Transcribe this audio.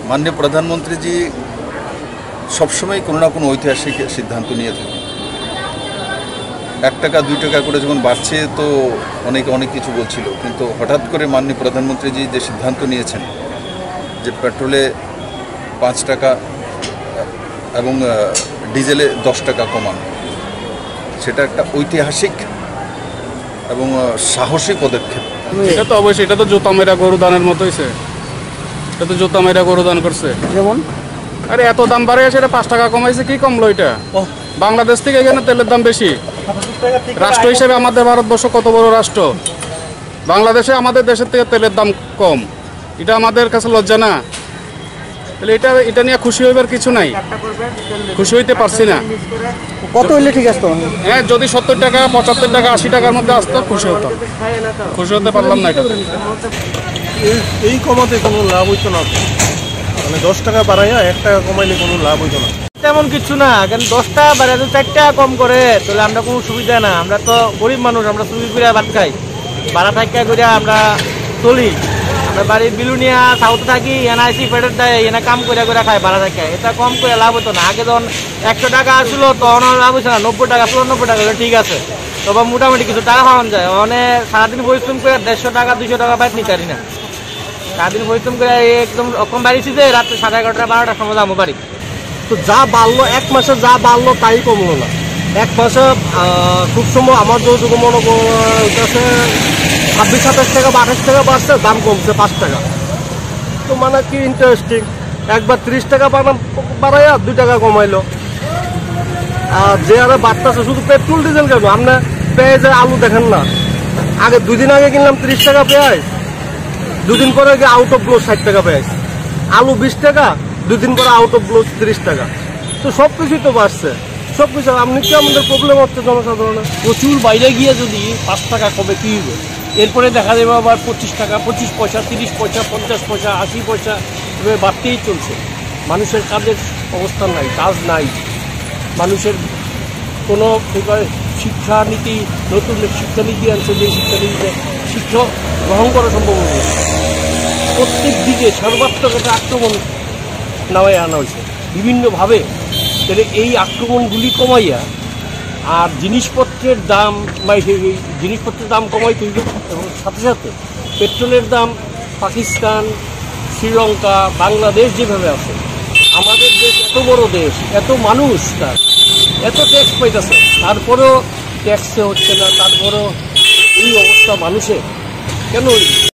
माननीय प्रधानमंत्री जी सब समय कोनो ना कोनो ऐतिहासिक सिद्धांत निये थाकेन। 1 टाका 2 टाका करे जखन बाড়ছে तो अनेके अनेक किछु बोलछिलो, किन्तु हठात् करे माननीय प्रधानमंत्री जी जे सिद्धांत नियेछेन जे पेट्रोले 5 टाका एवं डिजेले 10 टाका कमानो, सेटा एकटा ऐतिहासिक एवं साहसी पदक्षेप। এটা তো অবশ্যই, এটা তো জুতা মেরা গরু দানের মতো হইছে। এটা তো জুতা মেরা গরু দান করছে। যেমন আরে এত দাম বাড়ে সেটা 5 টাকা কমাইছে, কি কমলো এটা? বাংলাদেশ থেকে এখানে তেলের দাম বেশি। রাষ্ট্র হিসেবে আমাদের ভারতবর্ষ কত বড় রাষ্ট্র, বাংলাদেশে আমাদের দেশের থেকে তেলের দাম কম, এটা আমাদের কাছে লজ্জা না? তাহলে এটা নিয়ে খুশি হইবার কিছু নাই, খুশি হইতে পারছি না। কত হইলে ঠিক আছে? হ্যাঁ, যদি 70 টাকা 75 টাকা 80 টাকার মধ্যে আসতো খুশি হতাম, খুশি হতে পারলাম না। এটা এই কমাতে কোনো লাভ হইতো না, মানে 10 টাকা বাড়াইয়া 1 টাকা কমাইলে কোনো লাভ হইতো না। তেমন কিছু না, কারণ 10 টাকা বাড়াতে 4 টাকা কম করে তাহলে আমরা কোনো সুবিধা না। আমরা তো গরিব মানুষ, আমরা চুরি করে ভাত খাই, ভাড়া থাকা করে আমরা চলি। আমরা বাড়ির বিলুনিয়া সাউথ থাকি, এনআইসি পেটের দেয়, এনে কাম করে করে খাই ভাড়া থাকে। এটা কম করে লাভ হতো না। আগে যখন 100 টাকা আসলো তখন লাভ হচ্ছে না, 90 টাকা 94 টাকা হলে ঠিক আছে, তবে মোটামুটি কিছু টাকা পাওয়া যায়। অনেক সারাদিন পরিশ্রম করে 150 টাকা 200 টাকা বাইক নিতে পারি না। সারাদিন পরিশ্রম করে একদম কম বাড়িছি যে রাত্রে 11:30 12টার সময় যাবো বাড়ি। তো যা বাড়লো 1 মাসে, যা বাড়লো তাই কমলো না। 1 মাসে খুব সময় আমার যৌতুক মনে কাছে 26-27 টাকা বা 28 টাকা বাড়ছে, দাম কমছে 5 টাকা। তো মানে কি ইন্টারেস্টিং, একবার 30 টাকা বাড়াইয়া 2 টাকা কমাইলো। আর যে আরে বাড়তেছে শুধু পেট্রোল ডিজেল কেন, আপনি পেঁয়াজের আলু দেখেন না, আগে 2 দিন আগে কিনলাম 30 টাকা পেঁয়াজ, 2 দিন পরে আউট অফ ব্লোজ 60 টাকা পেঁয়াজ, আলু 20 টাকা, 2 দিন পরে আউট অফ ব্লোজ 30 টাকা। তো সব কিছুই তো বাড়ছে, সব কিছু। আপনি কি আমাদের প্রবলেম হচ্ছে জনসাধারণের? প্রচুর বাইরে গিয়ে যদি 5 টাকা কমে কি হবে, এরপরে দেখা যাবে আবার 25 টাকা 25 পয়সা 30 পয়সা 50 পয়সা 80 পয়সা এভাবে বাড়তেই চলছে। মানুষের কাজের অবস্থা নাই, কাজ নাই, মানুষের কোনো শিক্ষানীতি, নতুন শিক্ষানীতি আনছে, যে শিক্ষানীতিতে শিক্ষা গ্রহণ করা সম্ভব হবে। প্রত্যেক দিকে সর্বাত্মক একটা আক্রমণ নামায় আনা হয়েছে বিভিন্নভাবে। তাহলে এই আক্রমণগুলি কমাইয়া আর জিনিসপত্রের দাম কমাইতে হইল, এবং সাথে সাথে পেট্রোলের দাম পাকিস্তান, শ্রীলঙ্কা, বাংলাদেশ যেভাবে আছে, আমাদের দেশ এত বড় দেশ, এত মানুষ, তার এত ট্যাক্স পাইতেছে, তারপরেও ট্যাক্সে হচ্ছে না, তারপরেও এই অবস্থা মানুষের কেন?